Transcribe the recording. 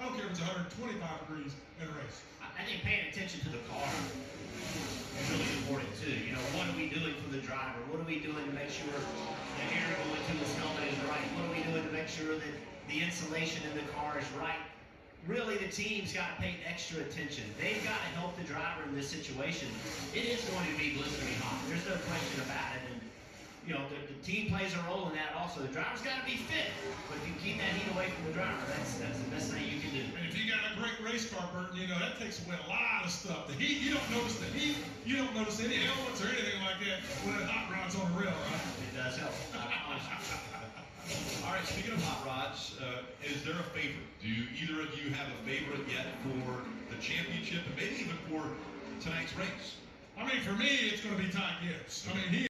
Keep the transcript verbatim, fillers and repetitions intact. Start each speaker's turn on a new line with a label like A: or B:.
A: I don't care if it's one hundred twenty-five degrees in a race.
B: I think paying attention to the car is really important too. You know, what are we doing for the driver? What are we doing to make sure the air going to his helmet is right? What are we doing to make sure that the insulation in the car is right? Really, the team's got to pay extra attention. They've got to help the driver in this situation. It is going to be blistering hot. There's no question about it. And, you know, the, the team plays a role in that also. The driver's got to be fit. But if you keep that heat away from the driver, that's that's the best thing you can do.
A: And if you got a great race car, Burton, you know, that takes away a lot of stuff. The heat, you don't notice the heat. You don't notice any elements or anything like that when that hot rod's on the rail, right?
B: It does help.
C: All right, speaking of hot rods, uh, is there a favorite? Do you, either of you have a favorite yet for the championship and maybe even for tonight's race?
A: I mean, for me, it's going to be Ty Gibbs. I mean, he